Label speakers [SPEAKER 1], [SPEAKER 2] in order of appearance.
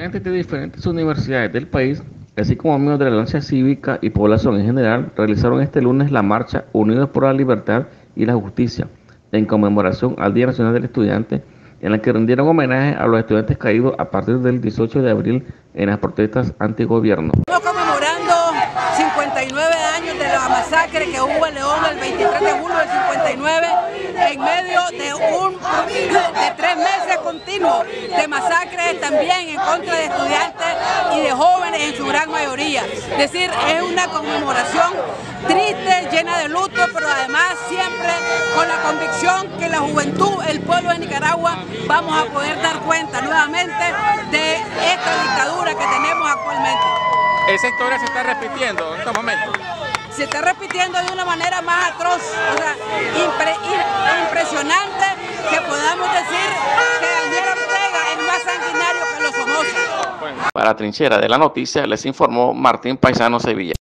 [SPEAKER 1] Estudiantes de diferentes universidades del país, así como miembros de la Alianza Cívica y población en general, realizaron este lunes la marcha Unidos por la Libertad y la Justicia, en conmemoración al Día Nacional del Estudiante, en la que rindieron homenaje a los estudiantes caídos a partir del 18 de abril en las protestas antigobierno.
[SPEAKER 2] Estamos conmemorando 59 años de la masacre que hubo en León el 23 de julio del 59, en medio de 3 meses continuos de masacres también en contra de estudiantes y de jóvenes en su gran mayoría. Es decir, es una conmemoración triste, llena de luto, pero además siempre con la convicción que la juventud, el pueblo de Nicaragua, vamos a poder dar cuenta nuevamente de esta dictadura que tenemos actualmente.
[SPEAKER 3] Esa historia se está repitiendo en estos momentos.
[SPEAKER 2] Se está repitiendo de una manera más atroz, o sea, impresionante, que podamos decir que Daniel Ortega es más sanguinario que los Somoza.
[SPEAKER 1] Para Trinchera de la Noticia les informó Martín Paisano Sevilla.